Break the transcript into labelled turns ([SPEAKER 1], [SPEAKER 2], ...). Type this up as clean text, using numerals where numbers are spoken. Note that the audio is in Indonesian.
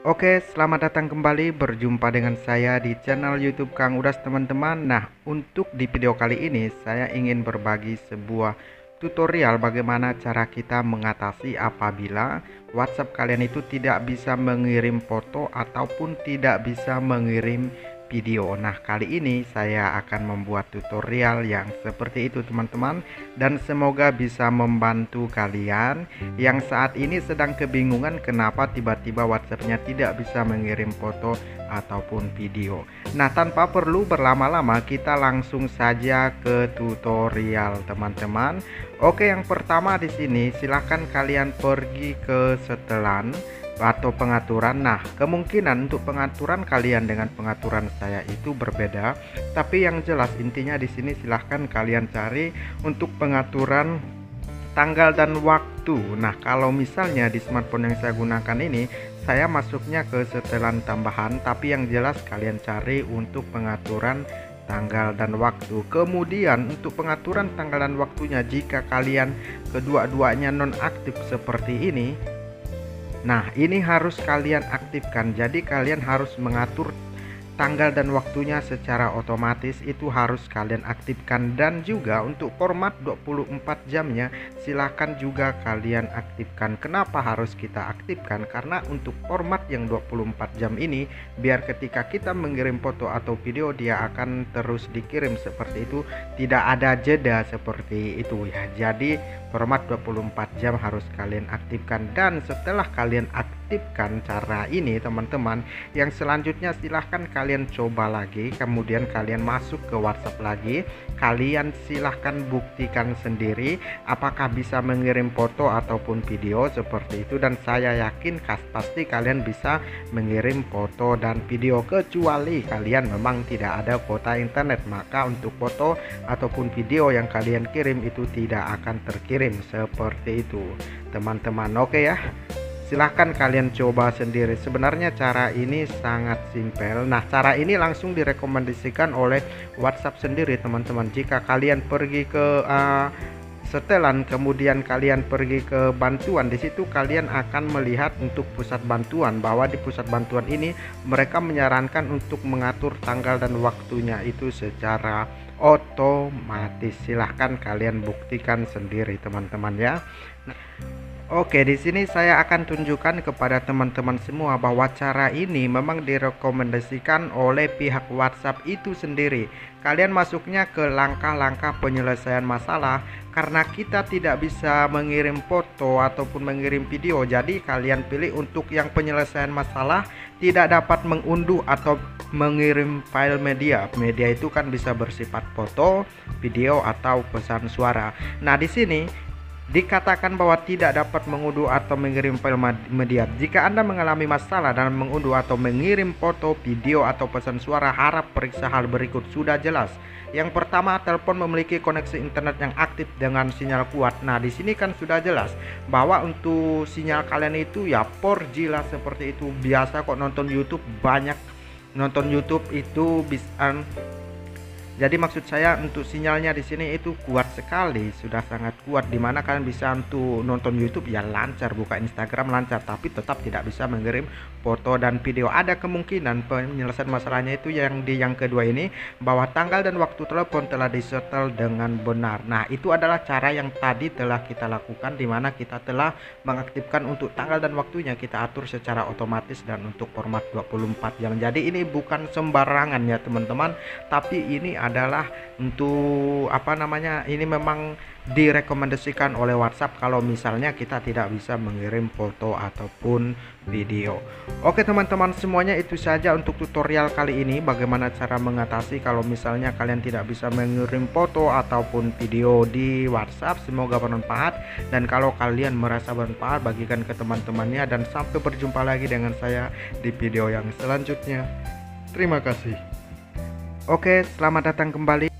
[SPEAKER 1] Oke, selamat datang kembali berjumpa dengan saya di channel YouTube Kang Udas teman-teman. Nah, untuk di video kali ini saya ingin berbagi sebuah tutorial bagaimana cara kita mengatasi apabila WhatsApp kalian itu tidak bisa mengirim foto ataupun tidak bisa mengirim video. Nah, kali ini saya akan membuat tutorial yang seperti itu teman-teman, dan semoga bisa membantu kalian yang saat ini sedang kebingungan kenapa tiba-tiba WhatsAppnya tidak bisa mengirim foto ataupun video. Nah, tanpa perlu berlama-lama kita langsung saja ke tutorial teman-teman. Oke, yang pertama di sini silahkan kalian pergi ke setelan atau pengaturan. Nah, kemungkinan untuk pengaturan kalian dengan pengaturan saya itu berbeda, tapi yang jelas intinya di sini silahkan kalian cari untuk pengaturan tanggal dan waktu. Nah, kalau misalnya di smartphone yang saya gunakan ini, saya masuknya ke setelan tambahan, tapi yang jelas kalian cari untuk pengaturan tanggal dan waktu. Kemudian untuk pengaturan tanggal dan waktunya, jika kalian kedua-duanya nonaktif seperti ini, nah ini harus kalian aktifkan. Jadi kalian harus mengatur tanggal dan waktunya secara otomatis, itu harus kalian aktifkan. Dan juga untuk format 24 jamnya silahkan juga kalian aktifkan. Kenapa harus kita aktifkan? Karena untuk format yang 24 jam ini, biar ketika kita mengirim foto atau video dia akan terus dikirim seperti itu, tidak ada jeda seperti itu ya. Jadi format 24 jam harus kalian aktifkan. Dan setelah kalian aktifkan cara ini teman-teman, yang selanjutnya silahkan kalian coba lagi, kemudian kalian masuk ke WhatsApp lagi, kalian silahkan buktikan sendiri apakah bisa mengirim foto ataupun video seperti itu. Dan saya yakin pasti kalian bisa mengirim foto dan video, kecuali kalian memang tidak ada kuota internet, maka untuk foto ataupun video yang kalian kirim itu tidak akan terkirim seperti itu teman-teman. Oke ya, silahkan kalian coba sendiri. Sebenarnya cara ini sangat simpel. Nah, cara ini langsung direkomendasikan oleh WhatsApp sendiri teman-teman. Jika kalian pergi ke setelan, kemudian kalian pergi ke bantuan, di situ kalian akan melihat untuk pusat bantuan, bahwa di pusat bantuan ini mereka menyarankan untuk mengatur tanggal dan waktunya itu secara otomatis. Silahkan kalian buktikan sendiri teman-teman ya. Oke, di sini saya akan tunjukkan kepada teman-teman semua bahwa cara ini memang direkomendasikan oleh pihak WhatsApp itu sendiri. Kalian masuknya ke langkah-langkah penyelesaian masalah. Karena kita tidak bisa mengirim foto ataupun mengirim video, jadi kalian pilih untuk yang penyelesaian masalah, tidak dapat mengunduh atau mengirim file media. Media itu kan bisa bersifat foto, video atau pesan suara. Nah, di sini dikatakan bahwa tidak dapat mengunduh atau mengirim file media. Jika Anda mengalami masalah dalam mengunduh atau mengirim foto, video atau pesan suara, harap periksa hal berikut. Sudah jelas. Yang pertama, telepon memiliki koneksi internet yang aktif dengan sinyal kuat. Nah, di sini kan sudah jelas bahwa untuk sinyal kalian itu ya 4G lah seperti itu. Biasa kok nonton YouTube, banyak nonton YouTube itu bisa. Jadi maksud saya untuk sinyalnya di sini itu kuat sekali, sudah sangat kuat, dimana kalian bisa untuk nonton YouTube ya lancar, buka Instagram lancar, tapi tetap tidak bisa mengirim foto dan video. Ada kemungkinan penyelesaian masalahnya itu yang kedua ini, bahwa tanggal dan waktu telepon telah disetel dengan benar. Nah, itu adalah cara yang tadi telah kita lakukan, dimana kita telah mengaktifkan untuk tanggal dan waktunya kita atur secara otomatis dan untuk format 24 jam. Jadi ini bukan sembarangan ya teman-teman, tapi ini adalah untuk ini memang direkomendasikan oleh WhatsApp kalau misalnya kita tidak bisa mengirim foto ataupun video. Oke teman-teman semuanya, itu saja untuk tutorial kali ini, bagaimana cara mengatasi kalau misalnya kalian tidak bisa mengirim foto ataupun video di WhatsApp. Semoga bermanfaat, dan kalau kalian merasa bermanfaat bagikan ke teman-temannya, dan sampai berjumpa lagi dengan saya di video yang selanjutnya. Terima kasih. Oke, selamat datang kembali.